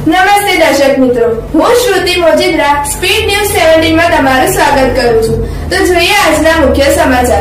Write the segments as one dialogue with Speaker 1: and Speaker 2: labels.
Speaker 1: નમસ્તે દર્શક મિત્રો, હું શ્રુતિ મોજીદ્રા સ્પીડ ન્યૂઝ 17 માં તમારું સ્વાગત કરું છું। તો જોઈએ આજના મુખ્ય સમાચાર।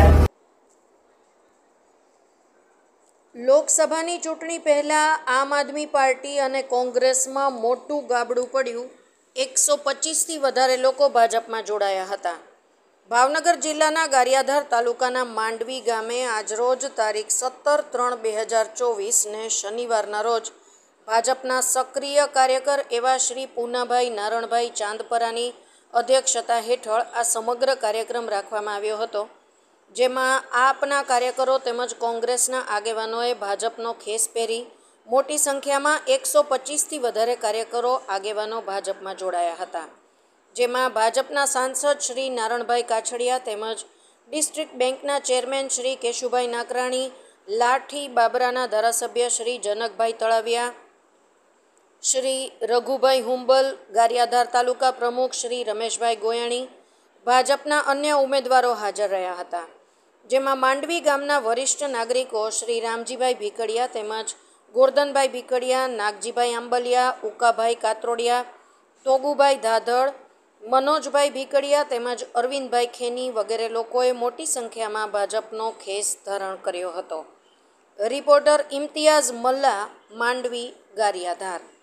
Speaker 2: લોકસભાની ચૂંટણી પહેલા આમ આદમી પાર્ટી અને કોંગ્રેસમાં મોટું ગાબડું પડ્યું। 125થી વધારે લોકો ભાજપમાં જોડાયા હતા। ભાવનગર જિલ્લાના ગારિયાધાર તાલુકાના માંડવી ગામે આજરોજ તારીખ 17/3/2024 ને શનિવારના રોજ ભાજપના સક્રિય કાર્યકર એવા શ્રી પૂનાભાઈ નારણભાઈ ચાંદપરાની અધ્યક્ષતા હેઠળ આ સમગ્ર કાર્યક્રમ રાખવામાં આવ્યો હતો, જેમાં આપના કાર્યકરો તેમજ કોંગ્રેસના આગેવાનોએ ભાજપનો ખેસ પહેરી મોટી સંખ્યામાં 125થી વધારે કાર્યકરો આગેવાનો ભાજપમાં જોડાયા હતા, જેમાં ભાજપના સાંસદ શ્રી નારણભાઈ કાછડિયા તેમજ ડિસ્ટ્રિક્ટ બેંકના ચેરમેન શ્રી કેશુભાઈ નાકરાણી, લાઠી બાબરાના ધારાસભ્ય શ્રી જનકભાઈ તળાવિયા, શ્રી રઘુભાઈ હુંબલ, ગારિયાધાર તાલુકા પ્રમુખ શ્રી રમેશભાઈ ગોયાણી, ભાજપના અન્ય ઉમેદવારો હાજર રહ્યા હતા, જેમાં માંડવી ગામના વરિષ્ઠ નાગરિકો શ્રી રામજીભાઈ ભીકડિયા તેમજ ગોરધનભાઈ ભીકડિયા, નાગજીભાઈ આંબલિયા, ઉકાભાઈ કાત્રોડિયા, તોગુભાઈ ધાધડ, મનોજભાઈ ભીકડિયા તેમજ અરવિંદભાઈ ખેની વગેરે લોકોએ મોટી સંખ્યામાં ભાજપનો ખેસ ધારણ કર્યો હતો। રિપોર્ટર ઇમ્તિયાઝ મલ્લા, માંડવી, ગારિયાધાર।